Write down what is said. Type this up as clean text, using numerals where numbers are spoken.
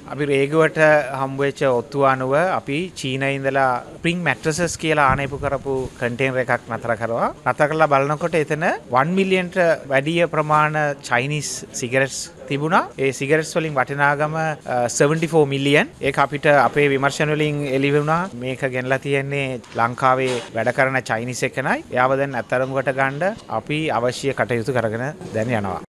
අපි රේගුවට හම්බ වෙච්ච ඔත්තුව අනුව අපි චීනයේ ඉඳලා ස්ප්‍රින්ග් මැට්‍රසස් කියලා ආනයපු කරපු කන්ටේනර් එකක් නතර කරනවා. නතර කරලා බලනකොට එතන 1 මිලියන්ට වැඩි ප්‍රමාණ චයිනීස් සිගරට්ස් තිබුණා. ඒ සිගරට්ස් වලින් වටිනාකම 74 මිලියන්. ඒක අපිට අපේ විමර්ශන වලින් එළි වුණා. මේක ගෙනලා තියෙන්නේ ලංකාවේ වැඩ කරන චයිනීස් එකනයි. එයාව දැන් අත්අඩංගුවට ගන්න අපි අවශ්‍ය කටයුතු කරගෙන දැන් යනවා.